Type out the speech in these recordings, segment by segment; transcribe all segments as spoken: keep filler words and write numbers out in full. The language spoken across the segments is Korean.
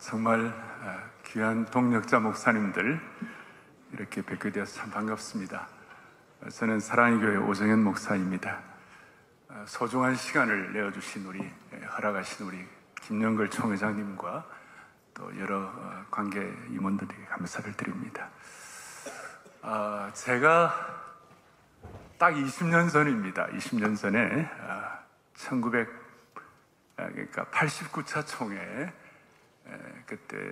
정말 귀한 동력자 목사님들 이렇게 뵙게 되어서 참 반갑습니다. 저는 사랑의 교회 오정현 목사입니다. 소중한 시간을 내어주신 우리, 허락하신 우리 김영걸 총회장님과 또 여러 관계 임원들에게 감사를 드립니다. 제가 딱 이십 년 전입니다. 이십 년 전에 천구백 그러니까 팔십구 차 총회 그때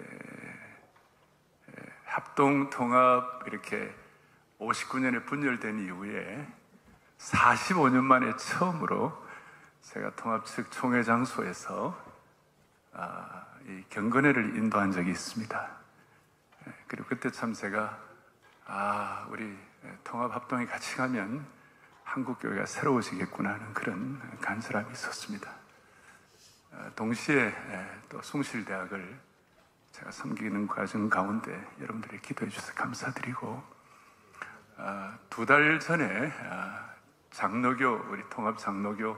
합동 통합 이렇게 오십구 년에 분열된 이후에 사십오 년 만에 처음으로 제가 통합 측 총회 장소에서 아, 이 경건회를 인도한 적이 있습니다. 그리고 그때 참 제가 아, 우리 통합 합동이 같이 가면 한국 교회가 새로워지겠구나 하는 그런 간절함이 있었습니다. 동시에 또 숭실대학을 제가 섬기는 과정 가운데 여러분들이 기도해 주셔서 감사드리고, 두 달 전에 장로교, 우리 통합 장로교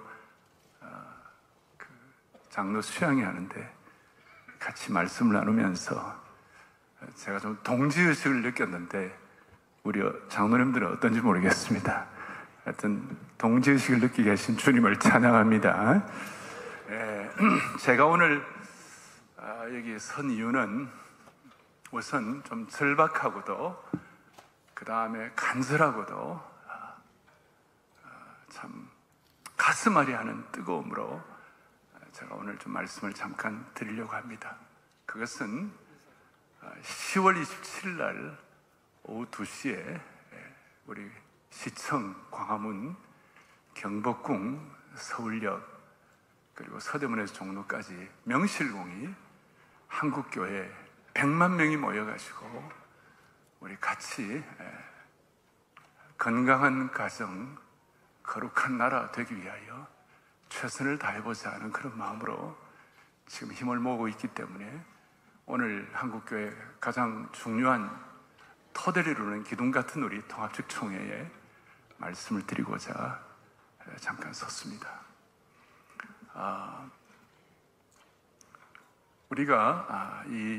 그 장로 수양회 하는데 같이 말씀을 나누면서 제가 좀 동지의식을 느꼈는데 우리 장로님들은 어떤지 모르겠습니다. 하여튼 동지의식을 느끼게 계신 주님을 찬양합니다. 예, 제가 오늘 아, 여기 선 이유는 우선 좀 절박하고도 그 다음에 간절하고도 아, 아, 참 가슴앓이 하는 뜨거움으로 제가 오늘 좀 말씀을 잠깐 드리려고 합니다. 그것은 시월 이십칠일 날 오후 두 시에 우리 시청, 광화문, 경복궁, 서울역 그리고 서대문에서 종로까지 명실공히 한국교회 백만 명이 모여가지고 우리 같이 건강한 가정, 거룩한 나라 되기 위하여 최선을 다해보자 하는 그런 마음으로 지금 힘을 모으고 있기 때문에 오늘 한국교회 가장 중요한 토대를 이루는 기둥 같은 우리 통합측 총회에 말씀을 드리고자 잠깐 섰습니다. 아, 우리가 아, 이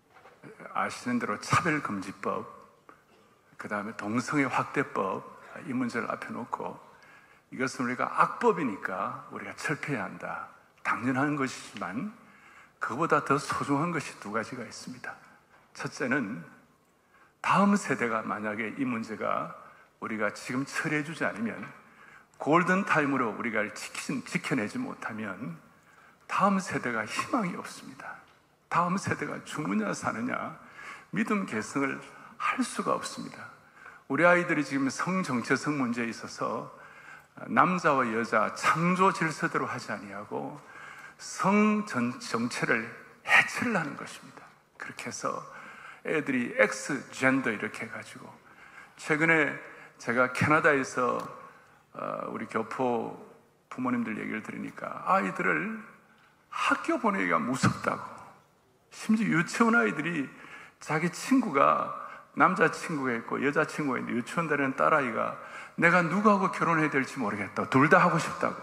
아시는 대로 차별금지법, 그 다음에 동성애 확대법 이 문제를 앞에 놓고 이것은 우리가 악법이니까 우리가 철폐해야 한다. 당연한 것이지만 그보다 더 소중한 것이 두 가지가 있습니다. 첫째는 다음 세대가 만약에 이 문제가 우리가 지금 처리해 주지 않으면 골든타임으로 우리가 지키, 지켜내지 못하면 다음 세대가 희망이 없습니다. 다음 세대가 죽느냐 사느냐 믿음 계승을 할 수가 없습니다. 우리 아이들이 지금 성정체성 문제에 있어서 남자와 여자 창조 질서대로 하지 아니하고 성 정체를 해체를 하는 것입니다. 그렇게 해서 애들이 엑스 젠더 이렇게 해가지고 최근에 제가 캐나다에서 우리 교포 부모님들 얘기를 들으니까 아이들을 학교 보내기가 무섭다고, 심지어 유치원 아이들이 자기 친구가 남자친구가 있고 여자친구가 있는데 유치원 다니는 딸아이가 내가 누구하고 결혼해야 될지 모르겠다, 둘 다 하고 싶다고,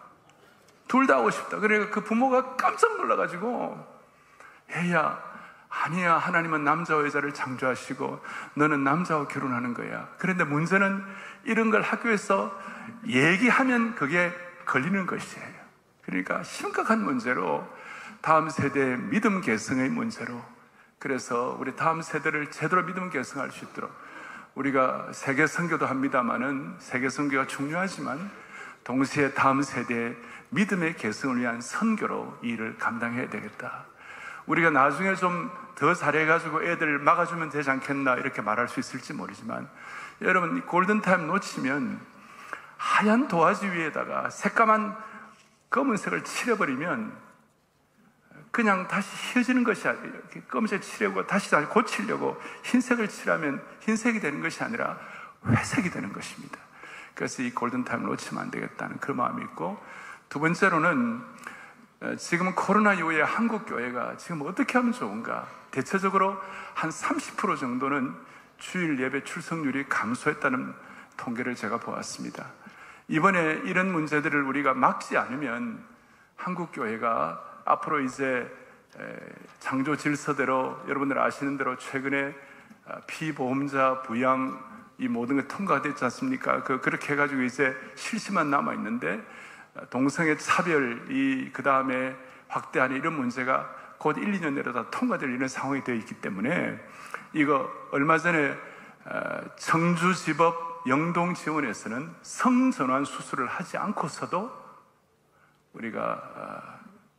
둘 다 하고 싶다. 그러니까 그 부모가 깜짝 놀라가지고 얘야 아니야, 하나님은 남자와 여자를 창조하시고 너는 남자와 결혼하는 거야. 그런데 문제는 이런 걸 학교에서 얘기하면 그게 걸리는 것이에요. 그러니까 심각한 문제로 다음 세대의 믿음 계승의 문제로, 그래서 우리 다음 세대를 제대로 믿음 계승할 수 있도록 우리가 세계 선교도 합니다마는 세계 선교가 중요하지만 동시에 다음 세대의 믿음의 계승을 위한 선교로 이 일을 감당해야 되겠다. 우리가 나중에 좀 더 잘해가지고 애들 막아주면 되지 않겠나 이렇게 말할 수 있을지 모르지만 여러분, 이 골든타임 놓치면 하얀 도화지 위에다가 새까만 검은색을 칠해버리면 그냥 다시 휘어지는 것이 아니라 검은색 칠하고 다시 고치려고 흰색을 칠하면 흰색이 되는 것이 아니라 회색이 되는 것입니다. 그래서 이 골든타임을 놓치면 안 되겠다는 그 마음이 있고, 두 번째로는 지금 코로나 이후에 한국 교회가 지금 어떻게 하면 좋은가? 대체적으로 한 삼십 퍼센트 정도는 주일 예배 출석률이 감소했다는 통계를 제가 보았습니다. 이번에 이런 문제들을 우리가 막지 않으면 한국 교회가 앞으로 이제 창조 질서대로 여러분들 아시는 대로 최근에 피보험자 부양 이 모든 게 통과됐지 않습니까? 그 그렇게 해가지고 이제 실시만 남아 있는데 동성애 차별이 그 다음에 확대하는 이런 문제가 곧 일, 이 년 내로 다 통과될 이런 상황이 되어 있기 때문에 이거 얼마 전에 청주지법 영동지원에서는 성전환 수술을 하지 않고서도 우리가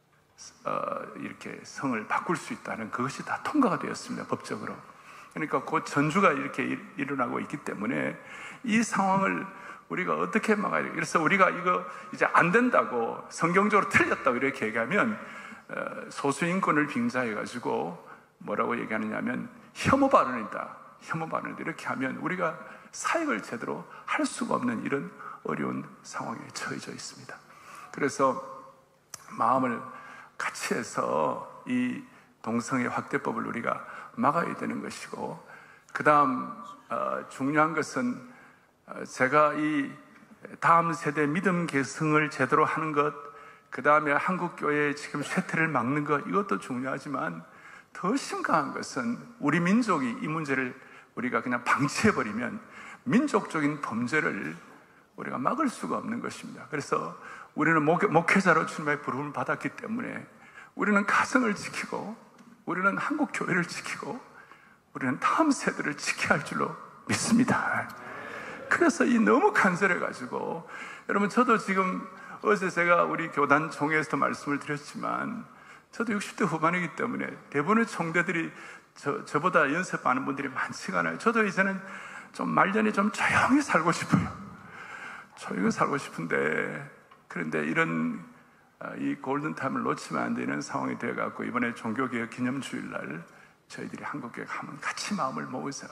이렇게 성을 바꿀 수 있다는 그것이 다 통과가 되었습니다, 법적으로. 그러니까 곧 전주가 이렇게 일어나고 있기 때문에 이 상황을 우리가 어떻게 막아야 돼요? 그래서 우리가 이거 이제 안 된다고 성경적으로 틀렸다고 이렇게 얘기하면 소수 인권을 빙자해가지고 뭐라고 얘기하느냐면 혐오 발언이다, 혐오 발언이다 이렇게 하면 우리가 사역을 제대로 할 수가 없는 이런 어려운 상황에 처해져 있습니다. 그래서 마음을 같이 해서 이 동성애 확대법을 우리가 막아야 되는 것이고, 그 다음 어, 중요한 것은 어, 제가 이 다음 세대 믿음 계승을 제대로 하는 것, 그 다음에 한국교회의 지금 쇠퇴를 막는 것, 이것도 중요하지만 더 심각한 것은 우리 민족이 이 문제를 우리가 그냥 방치해버리면 민족적인 범죄를 우리가 막을 수가 없는 것입니다. 그래서 우리는 목, 목회자로 주님의 부름을 받았기 때문에 우리는 가정을 지키고 우리는 한국 교회를 지키고 우리는 다음 세대를 지켜야 할 줄로 믿습니다. 그래서 이 너무 간절해가지고, 여러분 저도 지금 어제 제가 우리 교단 총회에서도 말씀을 드렸지만 저도 육십 대 후반이기 때문에 대부분의 총대들이 저, 저보다 연습 많은 분들이 많지가 않아요. 저도 이제는 좀 말년에 좀 조용히 살고 싶어요. 조용히 살고 싶은데, 그런데 이런 이 골든타임을 놓치면 안 되는 상황이 되어갖고 이번에 종교개혁 기념주일날 저희들이 한국교회 가면 같이 마음을 모으자.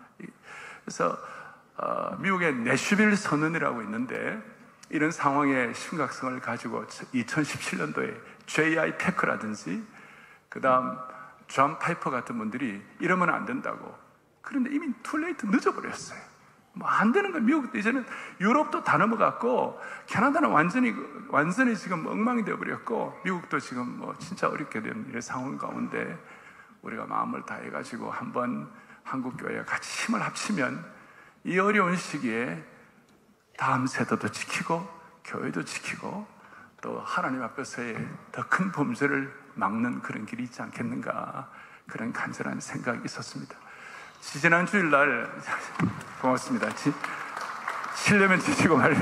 그래서 어, 미국의 내슈빌 선언이라고 있는데 이런 상황의 심각성을 가지고 이천십칠 년도에 제이 아이 패커라든지 그 다음 존 파이퍼 같은 분들이 이러면 안 된다고. 그런데 이미 투레이트 늦어버렸어요. 뭐 안 되는 거예요. 미국도 이제는, 유럽도 다 넘어갔고 캐나다는 완전히 완전히 지금 엉망이 되어버렸고 미국도 지금 뭐 진짜 어렵게 된 이런 상황 가운데 우리가 마음을 다해가지고 한번 한국교회가 같이 힘을 합치면 이 어려운 시기에 다음 세대도 지키고 교회도 지키고 또 하나님 앞에서의 더 큰 범죄를 막는 그런 길이 있지 않겠는가, 그런 간절한 생각이 있었습니다. 지지난 주일날 고맙습니다. 지, 치려면 지치고 말면. 네.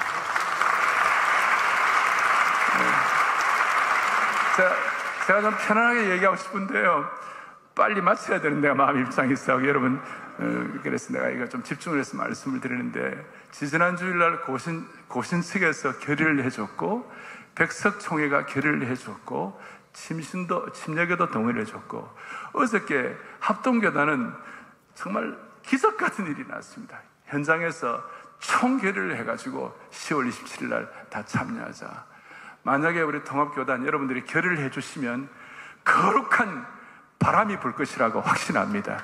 제가, 제가 좀 편안하게 얘기하고 싶은데요, 빨리 마쳐야 되는 내가 마음 입장이 있어. 여러분, 어, 그래서 내가 이거 좀 집중을 해서 말씀을 드리는데, 지지난 주일날 고신, 고신 측에서 결의를 해줬고 백석총회가 결의를 해줬고 침신도, 침례교도 동의를 해줬고, 어저께 합동교단은 정말 기적 같은 일이 났습니다. 현장에서 총결의를 해가지고 시월 이십칠일 날 다 참여하자. 만약에 우리 통합교단 여러분들이 결의를 해주시면 거룩한 바람이 불 것이라고 확신합니다.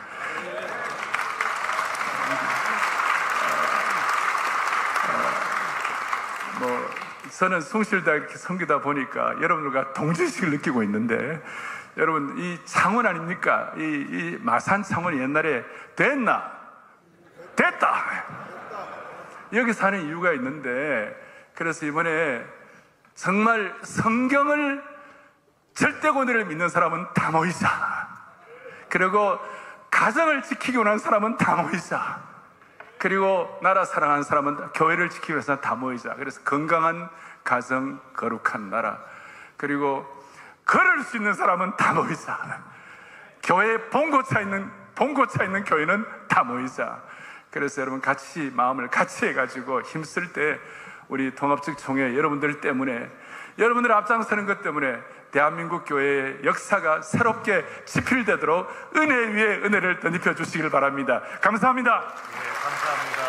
뭐 저는 숭실대학 이렇게 섬기다 보니까 여러분들과 동지식을 느끼고 있는데, 여러분 이 창원 아닙니까? 이, 이 마산 창원이 옛날에 됐나? 됐다! 여기 사는 이유가 있는데, 그래서 이번에 정말 성경을 절대권위를 믿는 사람은 다 모이자. 그리고 가정을 지키기 원하는 사람은 다 모이자. 그리고 나라 사랑하는 사람은 교회를 지키기 위해서 다 모이자. 그래서 건강한 가정, 거룩한 나라. 그리고 걸을 수 있는 사람은 다 모이자. 교회에 봉고차 있는, 봉고차 있는 교회는 다 모이자. 그래서 여러분 같이 마음을 같이 해가지고 힘쓸 때 우리 통합적 총회 여러분들 때문에, 여러분들 앞장서는 것 때문에 대한민국 교회의 역사가 새롭게 지필되도록 은혜 위에 은혜를 덧입혀 주시길 바랍니다. 감사합니다. 네, 감사합니다.